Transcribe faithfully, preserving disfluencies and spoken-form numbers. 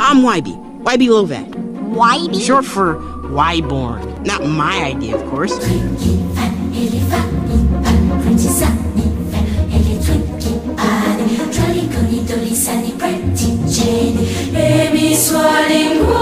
I'm Wybie. Wybie Lovat. Wybie? Short for Wyborn. Not my idea, of course. E mi sua lingua